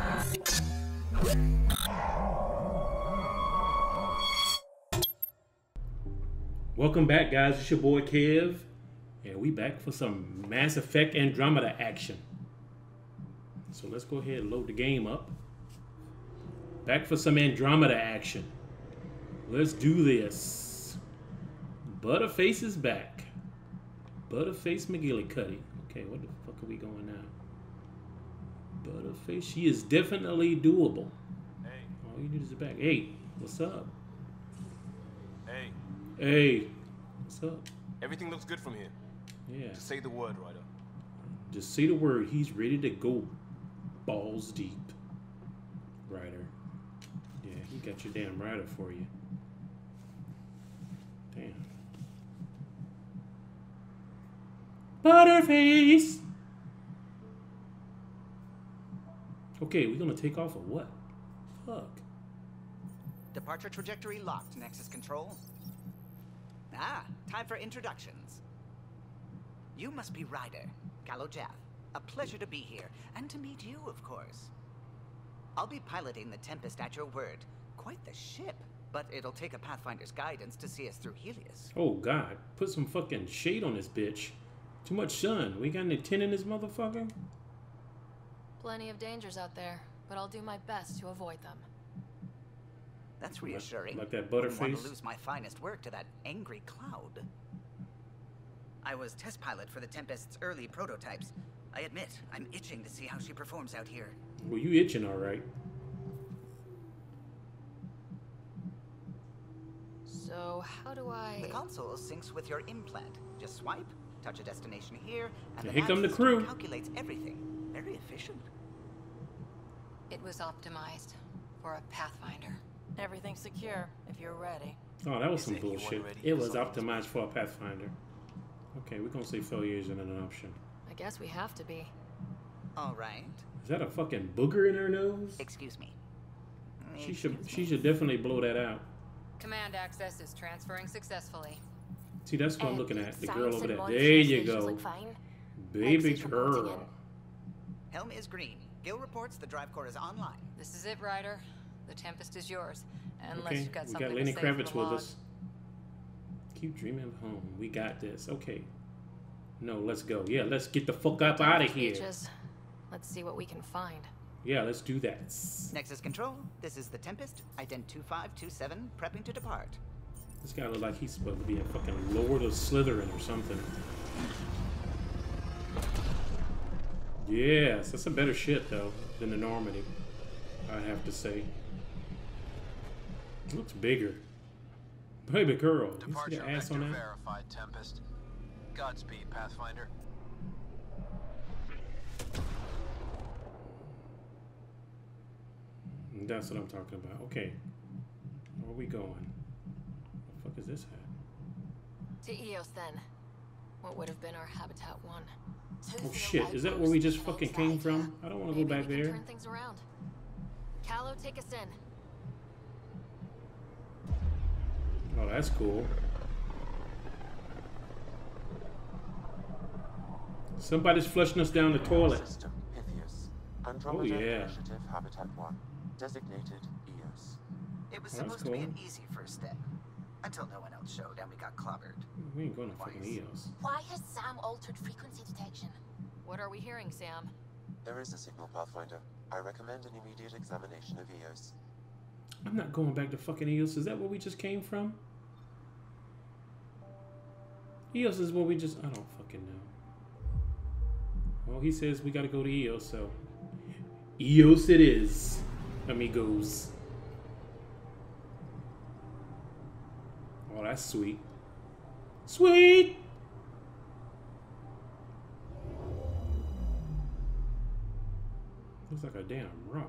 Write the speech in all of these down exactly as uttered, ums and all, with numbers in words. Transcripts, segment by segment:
Welcome back, guys. It's your boy Kev, and we back for some Mass Effect Andromeda action. So let's go ahead and load the game up. Back for some Andromeda action. Let's do this. Butterface is back. Butterface McGillicuddy. Okay, what the fuck are we going now? Butterface, she is definitely doable. Hey. All you need is a back. Hey, what's up? Hey. Hey, what's up? Everything looks good from here. Yeah. Just say the word, Ryder. Just say the word. He's ready to go balls deep. Ryder. Yeah, he got your damn Ryder for you. Damn. Butterface! Okay, we're gonna take off or what? Fuck. Departure trajectory locked, Nexus Control. Ah, time for introductions. You must be Ryder, Gallo-Jath. A pleasure to be here, and to meet you, of course. I'll be piloting the Tempest at your word. Quite the ship, but it'll take a Pathfinder's guidance to see us through Helios. Oh, God. Put some fucking shade on this bitch. Too much sun. We got any tin in this motherfucker? Plenty of dangers out there, but I'll do my best to avoid them. That's reassuring. Like, like that I wouldn't want Butterface? to lose my finest work to that angry cloud. I was test pilot for the Tempest's early prototypes. I admit, I'm itching to see how she performs out here. Well, you itching, all right. So, how do I... The console syncs with your implant. Just swipe, touch a destination here, and Yeah, the here come the system crew. calculates everything. Very efficient. It was optimized for a Pathfinder. Everything's secure, if you're ready. Oh, that was Is some anyone bullshit. ready It for was something optimized for a Pathfinder. Okay, we're gonna say failure isn't an option. I guess we have to be. All right. Is that a fucking booger in her nose? Excuse me. She should Excuse she me. should definitely blow that out. Command access is transferring successfully. See, that's what I'm Uh, looking at. The science girl over and there. monitoring There you stations go. look fine. Baby Exit reporting girl. Helm is green. Gil reports the drive core is online. This is it, Ryder. The Tempest is yours. Unless Okay, you've got we something got Lenny to say from Kravitz the with log. us. Keep dreaming of home. We got this. Okay. No, let's go. Yeah, let's get the fuck up out of here. Beaches. Let's see what we can find. Yeah, let's do that. Nexus Control, this is the Tempest. Ident two five two seven, prepping to depart. This guy look like he's supposed to be a fucking Lord of Slytherin or something. Yes, that's a better ship though than the Normandy, I have to say. It looks bigger. Baby girl, you see Departure the ass vector on that? verified, Tempest. Godspeed, Pathfinder. That's what I'm talking about. Okay. Where are we going? What the fuck is this at? To Eos, then. What would have been our Habitat one. Oh shit, is that where we just fucking came from? I don't want to go Maybe back we can there. turn things around. Callow, take us in. Oh, that's cool. Somebody's flushing us down the toilet. System, Pythias. Andromeda Oh, yeah. Initiative Habitat one. Designated Eos. It was Oh, that's supposed to be cool. an easy first step. Until no one else showed and we got clobbered. We ain't going to fucking Eos. Why has Sam altered frequency detection? What are we hearing, Sam? There is a signal, Pathfinder. I recommend an immediate examination of Eos. I'm not going back to fucking Eos. Is that where we just came from? Eos is where we just... I don't fucking know. Well, he says we gotta go to Eos, so... Eos it is, amigos. Oh, that's sweet. Sweet! Looks like a damn rock.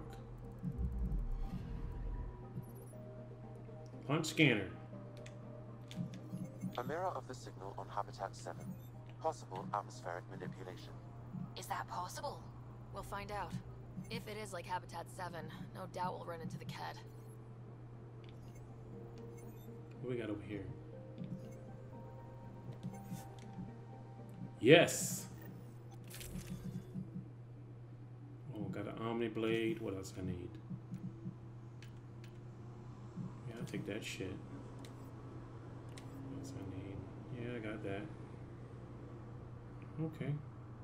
Punch scanner. A mirror of the signal on Habitat seven. Possible atmospheric manipulation. Is that possible? We'll find out. If it is like Habitat seven, no doubt we'll run into the C A D. What we got over here? Yes! Oh, got an Got Omni Blade. What else I need? Yeah, I'll take that shit. What else I need? Yeah, I got that. Okay.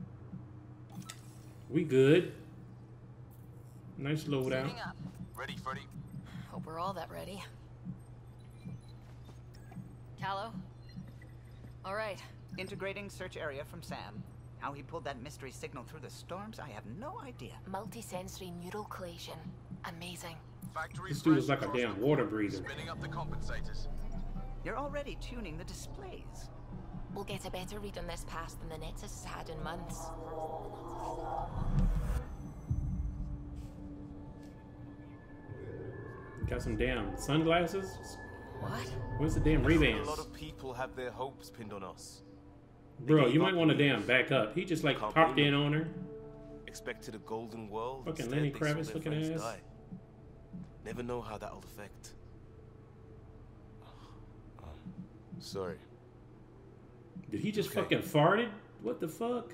We good. Nice loadout. Suiting up. Ready, Freddy? Hope we're all that ready. Callow? All right. Integrating search area from Sam. How he pulled that mystery signal through the storms, I have no idea. Multisensory neural collation. Amazing. Factory This dude is flash like a across damn the water board, breather. Spinning up the compensators. You're already tuning the displays. We'll get a better read on this pass than the Nexus has had in months. Got some damn sunglasses. What? Where's the damn A Ray-Bans? lot of people have their hopes pinned on us. Bro, you might want to damn back up. He just like Can't popped blame in him. on her. Expected a golden world. Fucking instead Lenny they saw Kravitz their looking friends ass. die. Never know how that'll affect. Oh, sorry. Did he just Okay. fucking farted? What the fuck?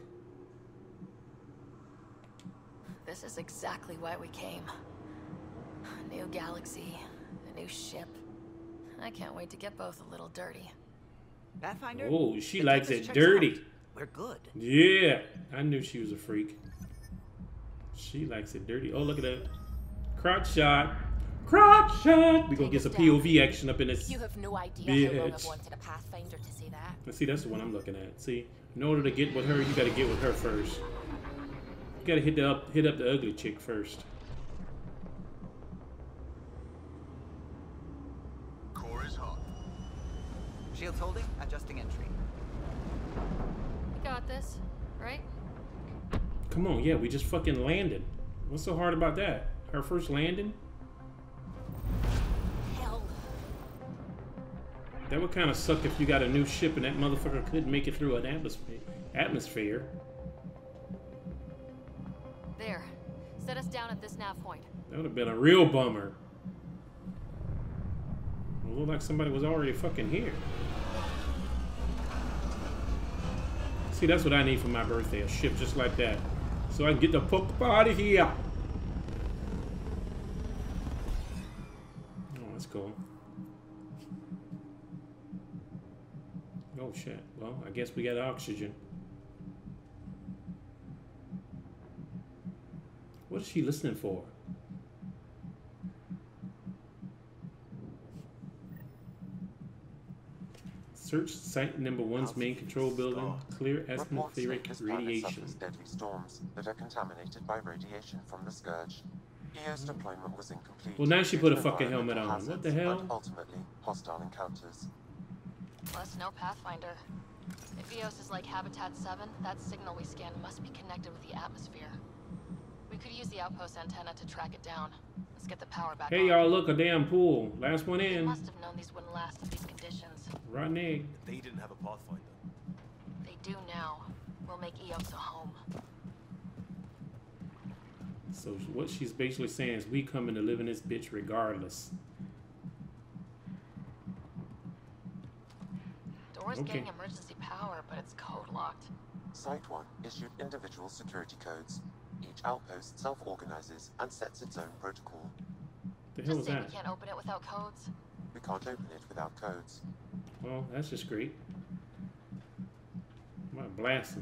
This is exactly why we came. A new galaxy, a new ship. I can't wait to get both a little dirty. Pathfinder? Oh, she the likes Tempest it checks dirty. out. We're good. Yeah, I knew she was a freak. She likes it dirty. Oh, look at that. Crotch shot. Crotch shot. We're gonna get some P O V action up in this. You have no idea how long I've Bitch. wanted a Pathfinder to say that. Let's see, that's the one I'm looking at. See, in order to get with her, you gotta get with her first. You gotta hit the up, hit up the ugly chick first. Core is hot. Shields holding, adjusting entry. We got this, right? Come on, yeah, we just fucking landed. What's so hard about that? Her first landing? Hell. That would kind of suck if you got a new ship and that motherfucker couldn't make it through an atmosphere. Atmosphere. There. Set us down at this nav point. That would have been a real bummer. It looked like somebody was already fucking here. See, that's what I need for my birthday, a ship just like that. So I can get the fuck out of here. Oh, that's cool. Oh shit. Well, I guess we got oxygen. What is she listening for? Search site number one's main control building. Clear Reports atmospheric link this planet radiation. suffers deadly storms that are contaminated by radiation from the Scourge. E O's deployment was incomplete. Well, now she put a due to fucking helmet environmental on. What the hazards hell? And ultimately, hostile encounters. Plus, no Pathfinder. If Eos is like Habitat seven, that signal we scanned must be connected with the atmosphere. We could use the outpost antenna to track it down. Let's get the power back Hey on. y'all, look, a damn pool. Last one They in. must have known these wouldn't last in these conditions. Rotten egg. They didn't have a Pathfinder. They do now. We'll make Eos a home. So what she's basically saying is we coming to live in this bitch regardless. Door's Okay. getting emergency power, but it's code locked. Site one issued individual security codes. Each outpost self-organizes and sets its own protocol. The hell Just is say that? we can't open it without codes. We can't open it without codes. Well, that's just great. I'm not blasting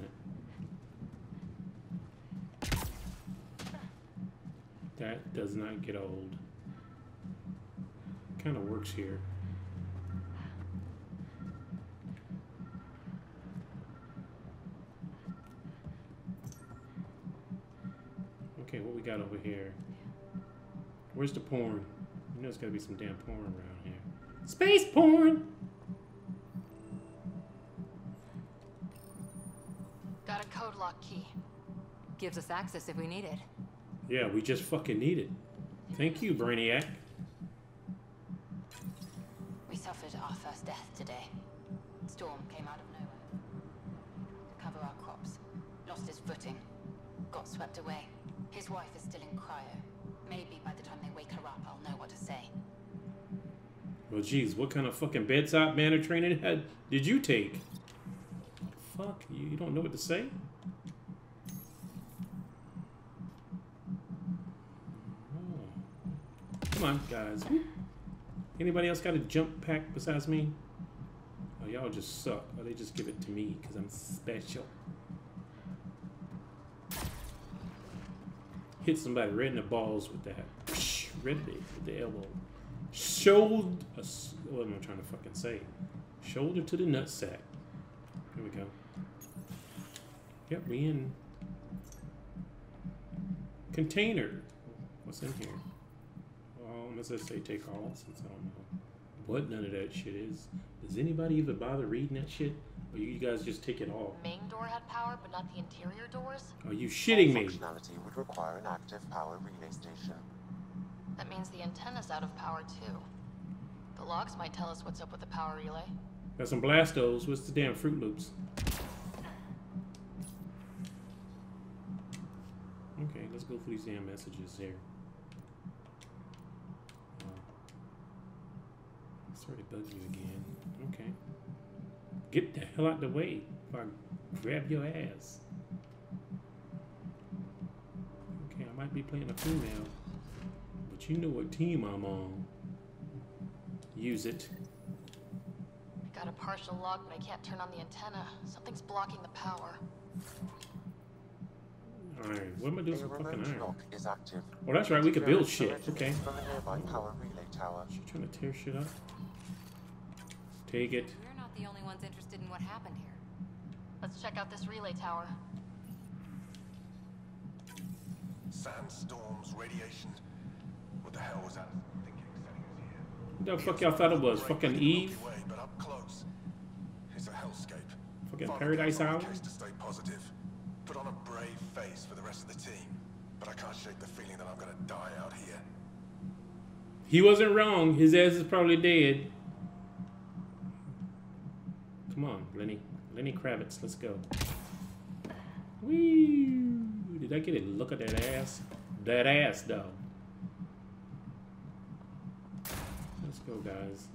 it. That does not get old. Kind of works here. Okay, what we got over here? Where's the porn? You know there's gotta be some damn porn around here. Space porn! Got a code lock key. Gives us access if we need it. Yeah, we just fucking need it. Thank you, Brainiac. We suffered our first death today. Storm came out of nowhere. To cover our crops. Lost his footing. Got swept away. His wife is still in cryo. Maybe by the time they wake her up, I'll know what to say. Well, geez, what kind of fucking bedside manner training had, did you take? Fuck, you, you don't know what to say? Come on, guys. Anybody else got a jump pack besides me? Oh, y'all just suck. Or they just give it to me because I'm special. Hit somebody right in the balls with that. Right with the elbow. Shoulder. What am I trying to fucking say? Shoulder to the nutsack. Here we go. Yep, we in. Container. What's in here? Well, unless I say take all, since I don't know what none of that shit is. Does anybody even bother reading that shit? Or you guys just take it all? The main door had power, but not the interior doors? Are you shitting me? Functionality would require an active power relay station. That means the antenna's out of power too. The logs might tell us what's up with the power relay. Got some Blastos. What's the damn Fruit Loops? Okay, let's go through these damn messages here. Oh. Sorry to bug you again. Okay. Get the hell out the way if I grab your ass. Okay, I might be playing a female, but you know what team I'm on. Use it. Got a partial log, but I can't turn on the antenna. Something's blocking the power. Alright, what am I doing with fucking iron? Lock is active. Oh, that's right, we could build shit. Okay. From a nearby power relay tower. She trying to tear shit up? Take it. We're not the only ones interested in what happened here. Let's check out this relay tower. Sandstorms, radiation. What the hell was that thinking sending us here? What the fuck y'all thought it was? Fucking Eve? Way, but up close. It's a hellscape. Fucking Find Paradise a Island? case to stay positive. Put on a brave face for the rest of the team. But I can't shake the feeling that I'm gonna die out here. He wasn't wrong. His ass is probably dead. Come on, Lenny. Lenny Kravitz, let's go. Whee! Did I get a look at that ass? That ass, though. Let's go, guys.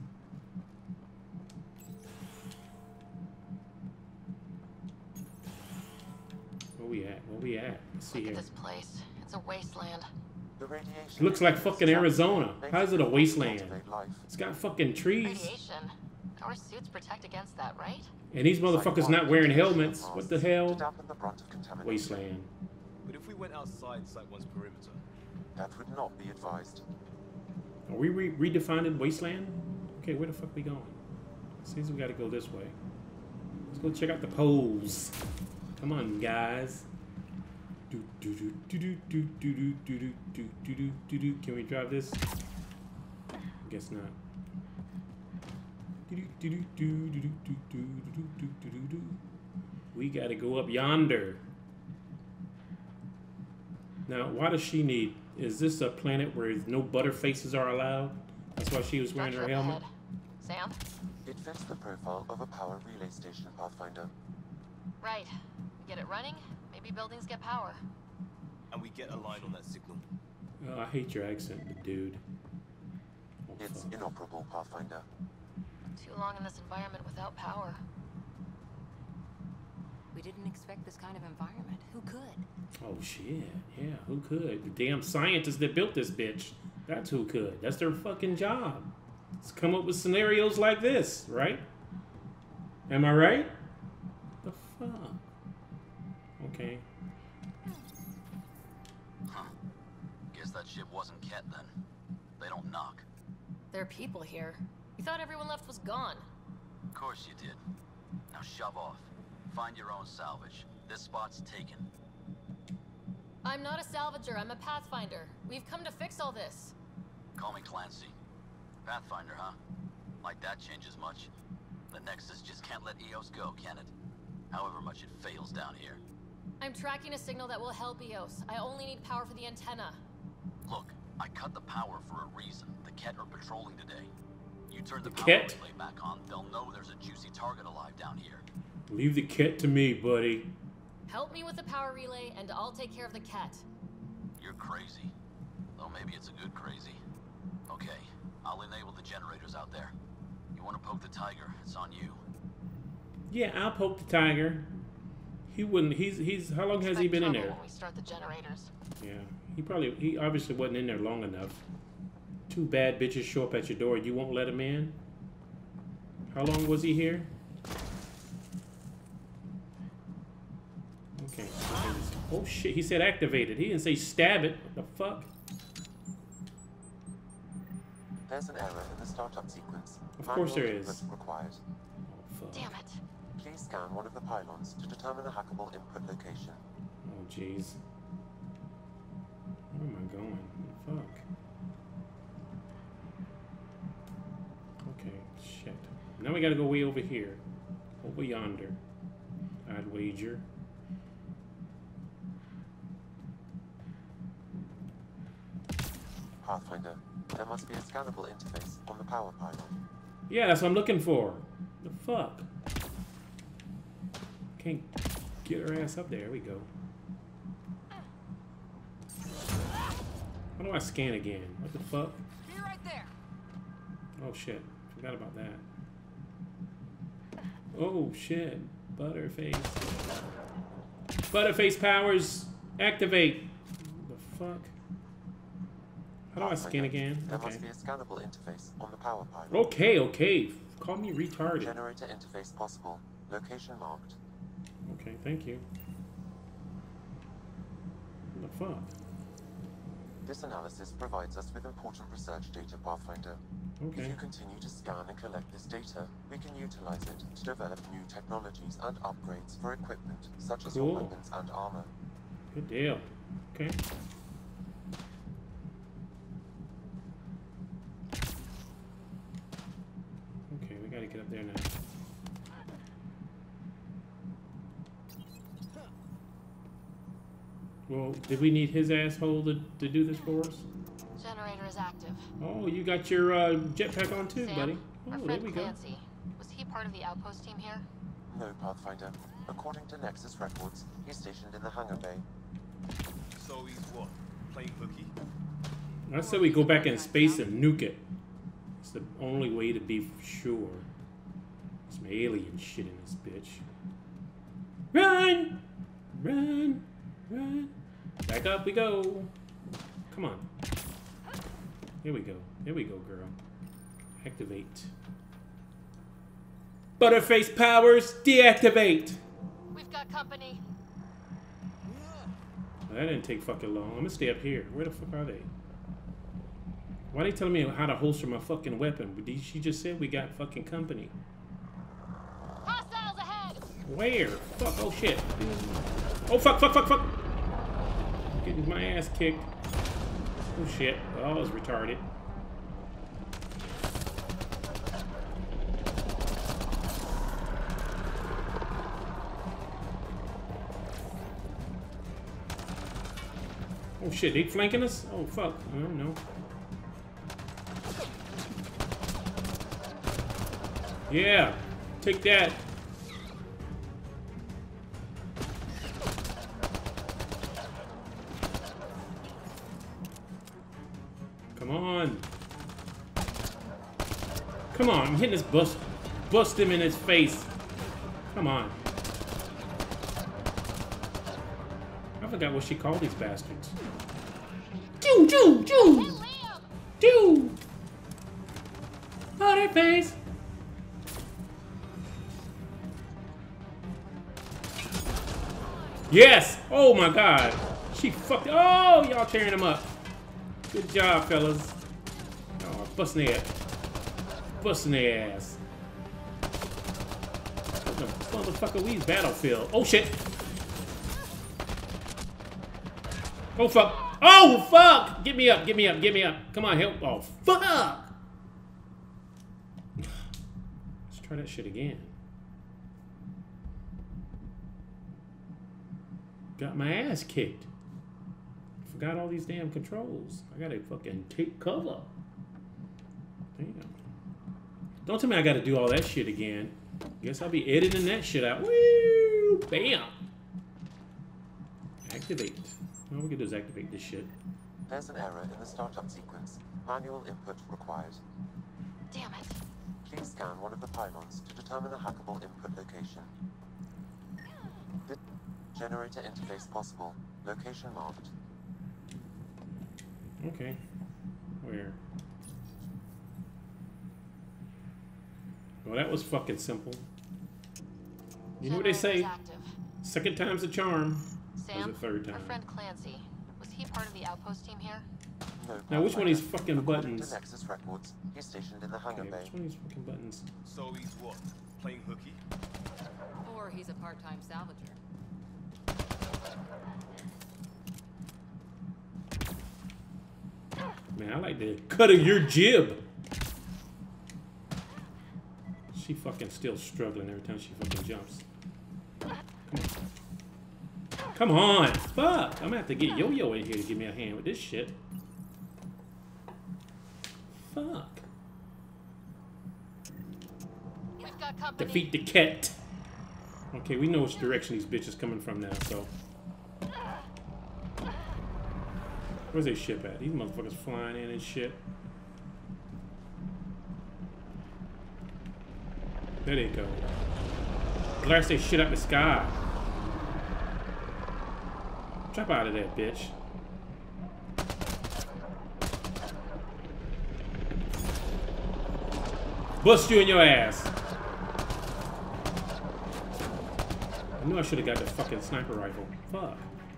Where we at? Where we at? Let's see Look here. at this place. It's a wasteland. The radiation It looks like fucking Arizona. How is it a wasteland? life. It's got fucking trees. Radiation. Our suits protect against that, right? And these motherfuckers not wearing helmets. What the To hell? dampen the brunt of contamination. Wasteland. But if we went outside Site one's perimeter, That would not be advised. Are we re redefining wasteland? Okay, where the fuck we going? Seems we gotta go this way. Let's go check out the poles. Come on, guys. Do do do do do do do do do do do do do do. Can we drive this? Guess not. Do do do do do do do do do do do do. We gotta go up yonder. Now, why does she need? Is this a planet where no butterfaces are allowed? That's why she was wearing her Structure up helmet. ahead. Sam? It fits the profile of a power relay station, Pathfinder. Right. We get it running, maybe buildings get power. and we get a line on that signal. Oh, I hate your accent, dude. Oh, It's fuck. inoperable, Pathfinder. Too long in this environment without power. We didn't expect this kind of environment. Who could? Oh shit, yeah, who could? The damn scientists that built this bitch. That's who could. That's their fucking job. It's come up with scenarios like this, right? Am I right? The fuck? Okay. Huh. Guess that ship wasn't Ket then. They don't knock. There are people here. We thought everyone left was gone. Of course you did. Now shove off. Find your own salvage. This spot's taken. I'm not a salvager, I'm a pathfinder. We've come to fix all this. Call me Clancy. Pathfinder, huh? Like that changes much? The Nexus just can't let E O S go, can it? However much it fails down here. I'm tracking a signal that will help E O S. I only need power for the antenna. Look, I cut the power for a reason. The Ket are patrolling today. You turn the, The power Ket? relay back on, they'll know there's a juicy target alive down here. Leave the kit to me, buddy. Help me with the power relay, and I'll take care of the cat. You're crazy. Though maybe it's a good crazy. Okay, I'll enable the generators out there. You want to poke the tiger, it's on you. Yeah, I'll poke the tiger. He wouldn't. He's he's. How long has he Expect been in trouble there? when we start the generators. Yeah, he probably. He obviously wasn't in there long enough Two bad bitches show up at your door. You won't let him in? How long was he here? Okay. Oh shit, he said activated. He didn't say stab it. What the fuck? There's an error in the startup sequence. Of course there Manual is. input required. Oh, fuck. Damn it. Please scan one of the pylons to determine the hackable input location. Oh jeez. Where am I going? Fuck. Okay, shit. Now we gotta go way over here. Over yonder. I'd wager. Pathfinder, there must be a scannable interface on the power pylon. Yeah, that's what I'm looking for. The fuck? Can't get her ass up there. There we go. How do I scan again? What the fuck? Be right there. Oh shit. Forgot about that. Oh shit. Butterface. Butterface powers activate. The fuck? How do I scan again? There Okay. must be a scannable interface on the power pylon. Okay, okay. Call me retarded. Generator interface possible. Location marked. Okay, thank you. What the fuck? This analysis provides us with important research data, Pathfinder. Okay. If you continue to scan and collect this data, we can utilize it to develop new technologies and upgrades for equipment, such as Cool. your weapons and armor. Good deal. Okay. Okay, we gotta get up there now. Well, did we need his asshole to, to do this for us? Generator is active. Oh, you got your uh, jetpack on too, Sam, buddy. our Oh, there friend we go. Clancy, was he part of the outpost team here? No, Pathfinder. According to Nexus records, he's stationed in the hangar bay. So he's what? Playing hooky? I said we go back in space and nuke it. It's the only way to be sure. Some alien shit in this bitch. Run! Run! Run! Back up we go. Come on. Here we go. Here we go, girl. Activate. Butterface powers deactivate. We've got company. That didn't take fucking long. I'm gonna stay up here. Where the fuck are they? Why are they telling me how to holster my fucking weapon? But did- she just said we got fucking company. Hostiles ahead! Where? Fuck, oh shit. Oh fuck, fuck, fuck, fuck! I'm getting my ass kicked. Oh shit. Oh, I was retarded. Oh shit, they flanking us? Oh fuck, I don't know. Yeah, take that. Come on. Come on, I'm hitting this bust. Bust him in his face. Come on. I forgot what she called these bastards. Choo, choo, choo! Choo! Butterface! Yes! Oh my god! She fucked. Oh, y'all tearing him up. Good job, fellas. Oh, busting their busting their ass. What the motherfucker, we Battlefield. Oh shit! Oh fuck! Oh fuck! Get me up! Get me up! Get me up! Come on, help! Oh fuck! Let's try that shit again. Got my ass kicked. Forgot all these damn controls. I gotta fucking take cover. Damn. Don't tell me I gotta do all that shit again. Guess I'll be editing that shit out. Woo! Bam! Activate. All we can do is activate this shit. There's an error in the startup sequence. Manual input required. Damn it. Please scan one of the pylons to determine the hackable input location. The generator interface possible. Location marked. Okay. Where? Well, that was fucking simple. You know what they say? Second time's a charm. Sam, Or is it third time? our friend Clancy, was he part of the outpost team here? No, Now, which one of these fucking According buttons? to Nexus records, he's stationed in the hangar Okay, bay. which one of these fucking buttons? So he's what? Playing hooky? Or he's a part-time salvager. Man, I like the cut of your jib. She fucking still struggling every time she fucking jumps. Come on. Fuck. I'm gonna have to get Yo-Yo in here to give me a hand with this shit. Fuck. We've got company. Defeat the cat. Okay, we know which direction these bitches coming from now, so. Where's their ship at? These motherfuckers flying in and shit. There they go. Blast their shit up the sky. Drop out of that, bitch. Bust you in your ass. I knew I should have got the fucking sniper rifle. Fuck.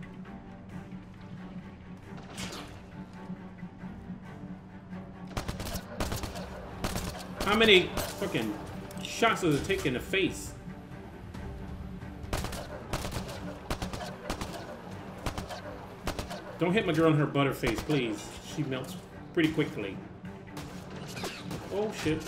How many fucking shots does it take in the face? Don't hit my girl in her butterface, please. She melts pretty quickly. Oh shit.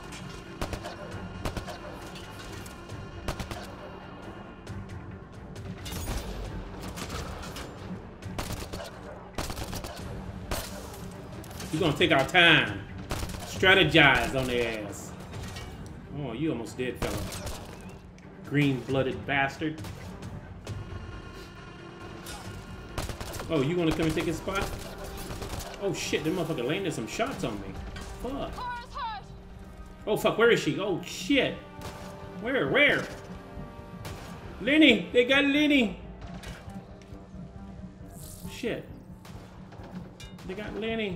We're gonna take our time. Strategize on their ass. Oh, you almost did, fella. Green-blooded bastard. Oh, you wanna come and take his spot? Oh shit, that motherfucker landed some shots on me. Fuck. Oh fuck, where is she? Oh shit. Where, where? Lenny, they got Lenny. Shit. They got Lenny.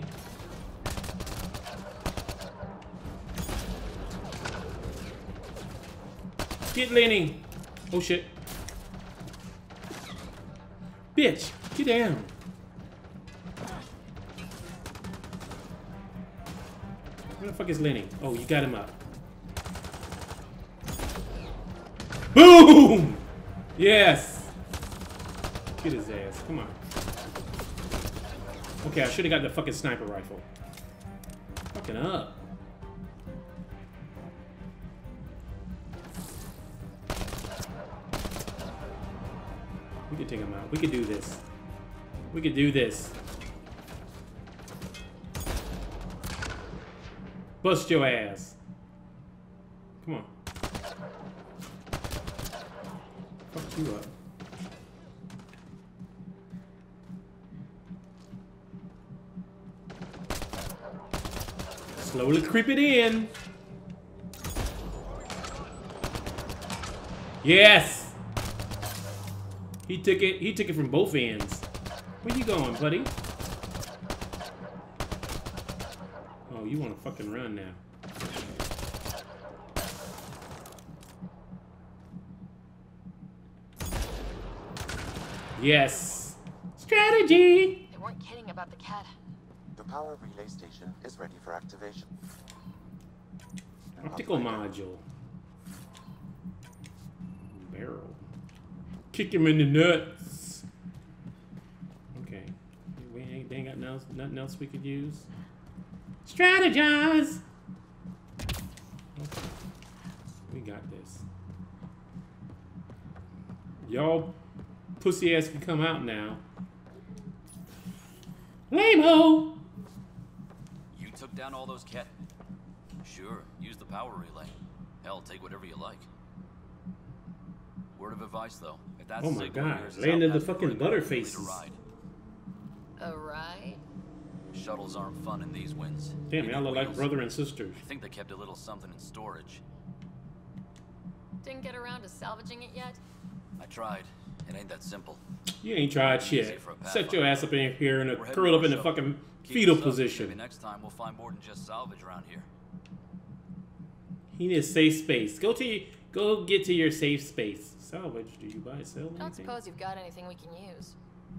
Get Lenny. Oh shit. Bitch, get down. Where the fuck is Lenny? Oh, you got him up. Boom! Yes. Get his ass. Come on. Okay, I should have got the fucking sniper rifle. Fucking up. We could take him out. We could do this. We could do this. Bust your ass. Come on. Fuck you up. Slowly creep it in. Yes. He took it. He took it from both ends. Where you going, buddy? Oh, you want to fucking run now? Yes. Strategy. They weren't kidding about the cat. The power relay station is ready for activation. Optical module. Barrel. Kick him in the nuts. Okay. We ain't, they ain't got no, nothing else we could use. Strategize! Okay. We got this. Y'all pussy ass can come out now. Lame-o! You took down all those cat... Sure, use the power relay. Hell, take whatever you like. Word of advice, though. If that's Oh my signal god, yours, landed the South fucking Pacific, butterfaces. lead a ride. A ride? Shuttles aren't fun in these winds. Damn, They y'all need look like wheels. brother and sister. I think they kept a little something in storage. Didn't get around to salvaging it yet? I tried. It ain't that simple. You ain't tried Easy shit. for a Set your ass up in here and We're heading curl up to in our the shuttle. fucking Keep fetal this up. position. Maybe next time we'll find more than just salvage around here. He needs safe space. Go to go get to your safe space. Salvage. Do you buy sell anything? Don't suppose you've got anything we can use.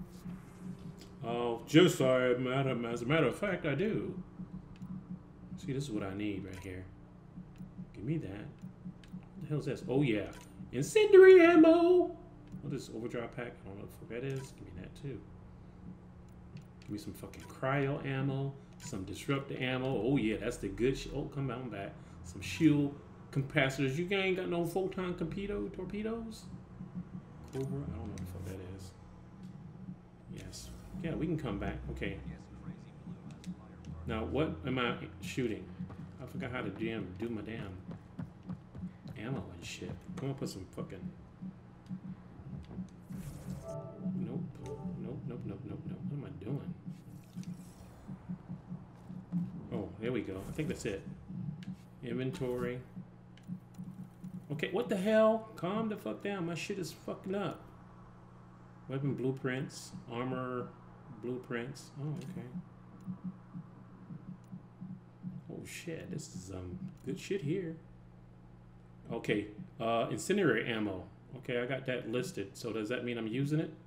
Oh, just I, madam. As a matter of fact, I do. See, this is what I need right here. Give me that. What the hell is this? Oh yeah, incendiary ammo. What is overdrive pack? I don't know what that is. Give me that too. Give me some fucking cryo ammo. Some disruptor ammo. Oh yeah, that's the good shit. Oh, come on back. Some shield capacitors. You ain't got no photon torpedo torpedoes? Cobra? I don't know what the fuck that is. Yes. Yeah, we can come back. Okay. Now, what am I shooting? I forgot how to damn do my damn ammo and shit. Come on, put some fucking. Nope. Nope. Nope. Nope. Nope. Nope. What am I doing? Oh, there we go. I think that's it. Inventory. Okay, what the hell? Calm the fuck down. My shit is fucking up. Weapon blueprints. Armor blueprints. Oh, okay. Oh shit, this is um good shit here. Okay, uh, incendiary ammo. Okay, I got that listed. So does that mean I'm using it?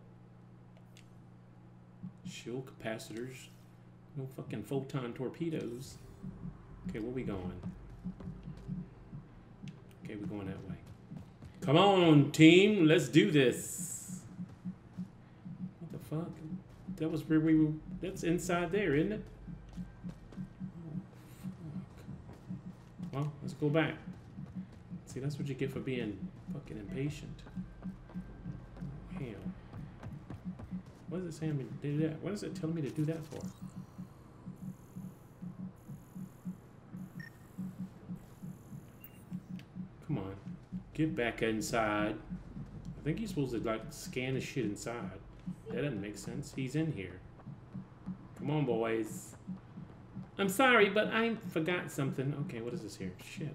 Shield capacitors. No fucking photon torpedoes. Okay, where we going? Okay, we're going that way. Come on, team, let's do this. What the fuck? That was where we were. That's inside there, isn't it? Well, let's go back. See, that's what you get for being fucking impatient. Hell. What is it saying me to do that? What is it telling me to do that for? Come on. Get back inside. I think he's supposed to, like, scan the shit inside. That doesn't make sense. He's in here. Come on, boys. I'm sorry, but I forgot something. Okay, what is this here? Shit.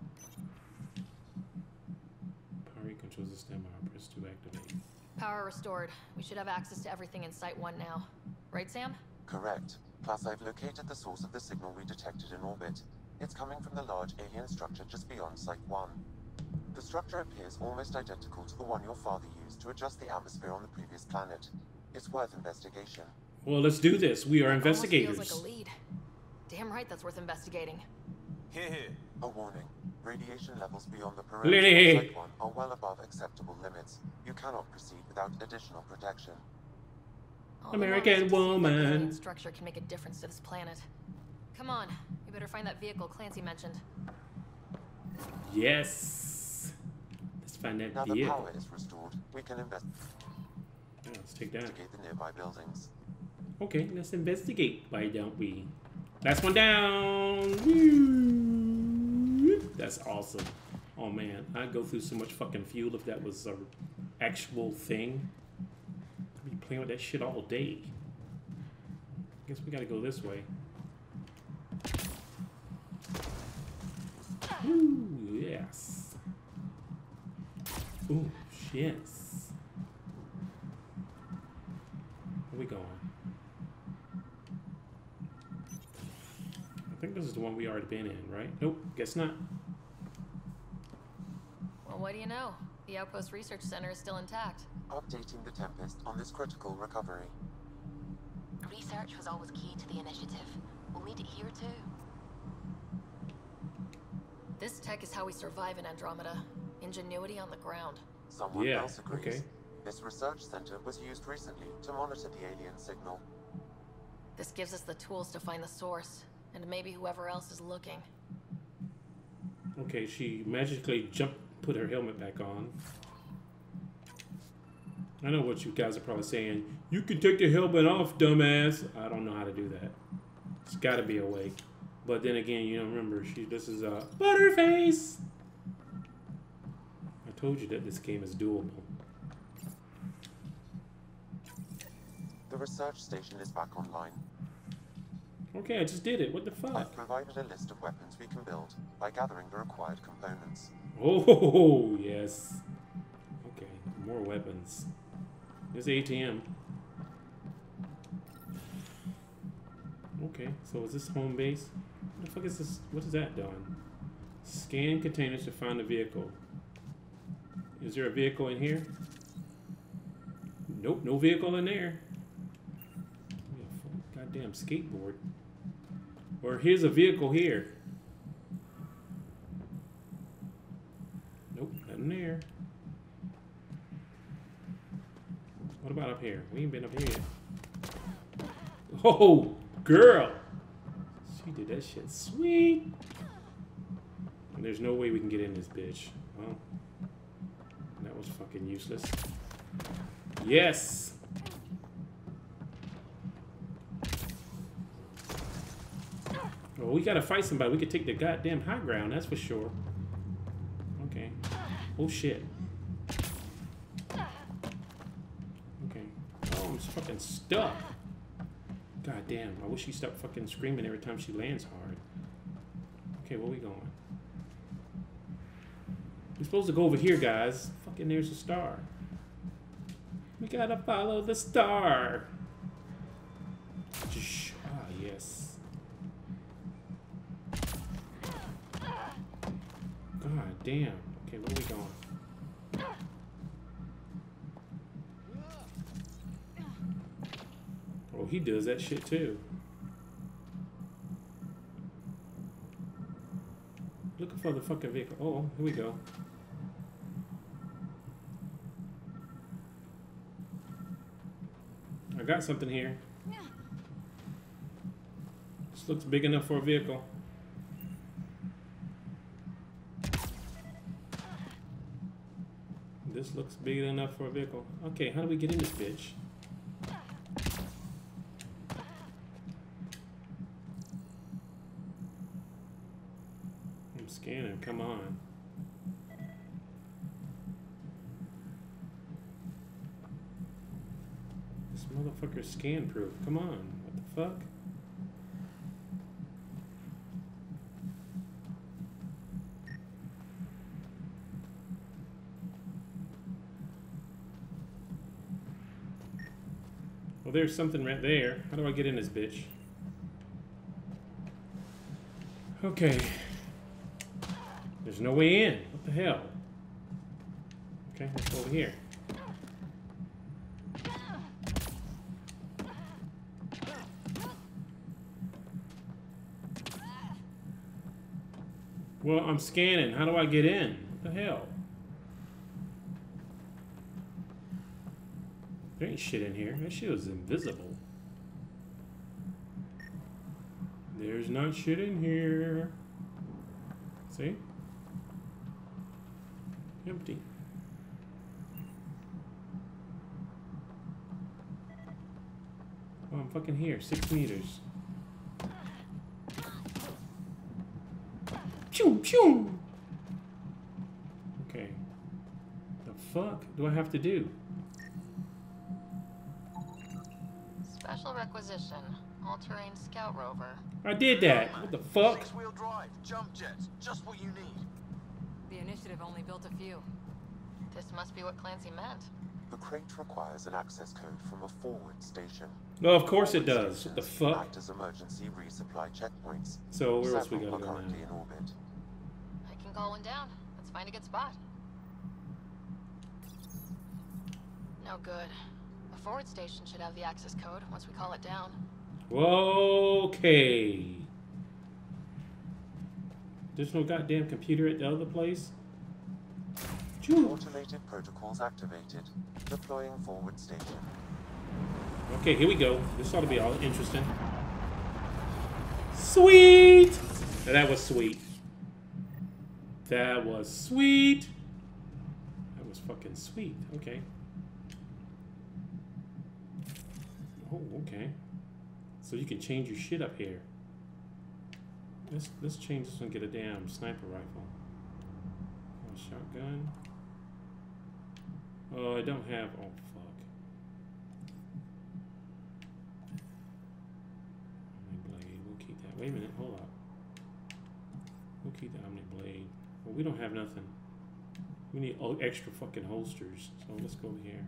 Power controls the stem arm. Press to activate. Power restored. We should have access to everything in Site one now. Right, Sam? Correct. Plus, I've located the source of the signal we detected in orbit. It's coming from the large alien structure just beyond Site one. The structure appears almost identical to the one your father used to adjust the atmosphere on the previous planet. It's worth investigation. Well, let's do this. We are That investigators. almost feels like a lead. Damn right that's worth investigating. Here, here. A warning. Radiation levels beyond the perimeter Lily. of Site one are well above acceptable limits. You cannot proceed without additional protection. All I American want is to see if that woman. alien structure can make a difference to this planet. Come on, we better find that vehicle Clancy mentioned. Yes. Let's find that Now the vehicle. power is restored, we can invest Yeah, let's take that. investigate the nearby buildings. Okay, let's investigate. Why don't we? Last one down. Woo. That's awesome. Oh man, I'd go through so much fucking fuel if that was a actual thing. I'd be playing with that shit all day. Guess we gotta go this way. Ooh, yes. Ooh, yes. Where we going? I think this is the one we already been in, right? Nope, guess not. Well, what do you know? The Outpost Research Center is still intact. Updating the Tempest on this critical recovery. Research was always key to the initiative. We'll need it here too. This tech is how we survive in Andromeda. Ingenuity on the ground. Someone Yeah, else agrees. okay. This research center was used recently to monitor the alien signal. This gives us the tools to find the source, and maybe whoever else is looking. Okay, she magically jumped, put her helmet back on. I know what you guys are probably saying. You can take the helmet off, dumbass. I don't know how to do that. It's got to be a way. But then again, you know, remember, she. This is a uh, Butterface. I told you that this game is doable. The research station is back online. Okay, I just did it. What the fuck? I've provided a list of weapons we can build by gathering the required components. Oh, yes. Okay, more weapons. There's the A T M. Okay, so is this home base? What the fuck is this? What is that doing? Scan containers to find the vehicle. Is there a vehicle in here? Nope, no vehicle in there. Goddamn skateboard. Or here's a vehicle here. Nope, nothing there. What about up here? We ain't been up here yet. Oh, girl! She did that shit sweet. And there's no way we can get in this bitch. Well, that was fucking useless. Yes! Oh, we gotta fight somebody. We could take the goddamn high ground, that's for sure. Okay. Oh shit. Okay. Oh, I'm fucking stuck. God damn, I wish she stopped fucking screaming every time she lands hard. Okay, where we going? We're supposed to go over here, guys. Fucking there's a star. We gotta follow the star. Ah, yes. God damn. Okay, where we going? Oh, he does that shit too. Looking for the fucking vehicle. Oh, here we go. I got something here. This looks big enough for a vehicle. This looks big enough for a vehicle. Okay, how do we get in this bitch? I'm scanning, come on. This motherfucker's scan proof. Come on, what the fuck? Well, there's something right there. How do I get in this bitch? Okay. There's no way in. What the hell? Okay, let's go over here. Well, I'm scanning. How do I get in? What the hell? There ain't shit in here. That shit was invisible. There's not shit in here. See? Empty. Oh, I'm fucking here. Six meters. Pew, pew. Okay. The fuck do I have to do? Special requisition. All-terrain scout rover. I did that. What the fuck? Six-wheel drive, jump jets, just what you need. The initiative only built a few. This must be what Clancy meant. The crate requires an access code from a forward station. Well, of course it does. What the fuck? Act as emergency resupply checkpoints. So where else we Several gotta are go currently now? in orbit. I can call one down. Let's find a good spot. No good. A forward station should have the access code once we call it down. Okay. There's no goddamn computer at the other place? Choo. Automated protocols activated. Deploying forward station. Okay, here we go. This ought to be all interesting. Sweet! Now, that was sweet. That was sweet. That was fucking sweet. Okay. Oh, okay. So you can change your shit up here. Let's let's change this one. Get a damn sniper rifle. Oh, shotgun. Oh, I don't have. Oh fuck. Omni blade. We'll keep that. Wait a minute. Hold up. We'll keep the Omni blade. Well, we don't have nothing. We need extra fucking holsters. So let's go over here.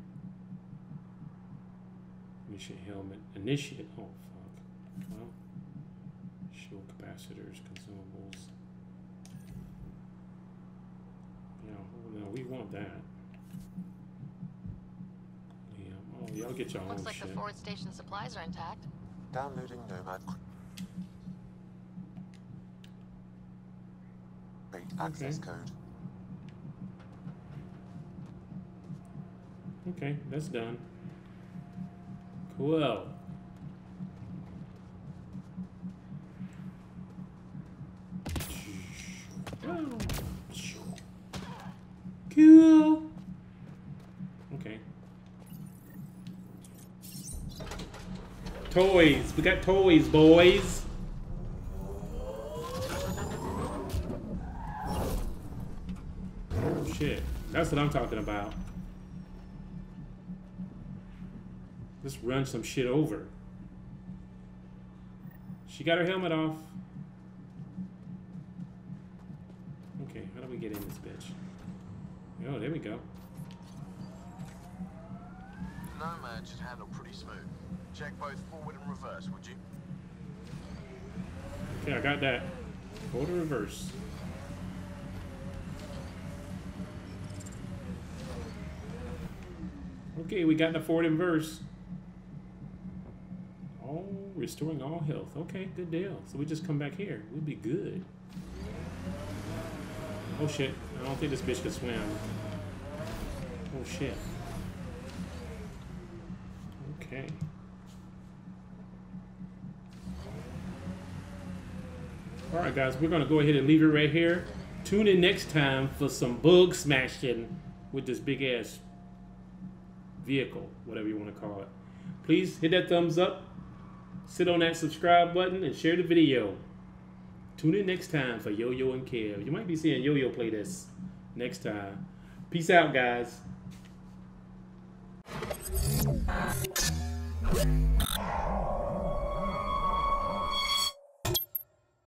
Initiate helmet. Initiate. Oh fuck. Well. Shield capacitors, consumables. No, we want that. Yeah. Oh, y'all get your own Looks like shit. the forward station supplies are intact. Downloading Nomad. Great access Okay. code. Okay, that's done. Cool. Cool. Okay. Toys. We got toys, boys. Oh shit. That's what I'm talking about. Let's run some shit over. She got her helmet off. Okay, how do we get in this bitch? Oh, there we go. Nomad should handle pretty smooth. Check both forward and reverse, would you? Okay, I got that. Forward and reverse. Okay, we got the forward and reverse. Oh, restoring all health. Okay, good deal. So we just come back here. We'll be good. Oh shit. I don't think this bitch can swim. Oh shit. Okay. Alright guys, we're gonna go ahead and leave it right here. Tune in next time for some bug smashing with this big ass vehicle, whatever you want to call it. Please hit that thumbs up, sit on that subscribe button, and share the video. Tune in next time for Yo-Yo and Kev. You might be seeing Yo-Yo play this next time. Peace out, guys.